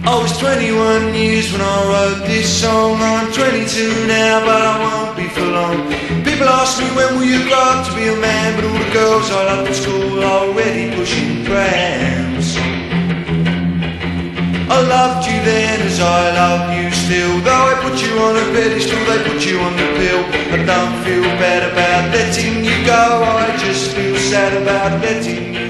I was 21 years when I wrote this song. I'm 22 now, but I won't be for long. People ask me when will you grow up to be a man, but all the girls I loved at school are already pushing prams. I loved you then as I love you still. Though I put you on a pedestal, they put you on the pill. I don't feel bad about letting you go, I just feel sad about letting you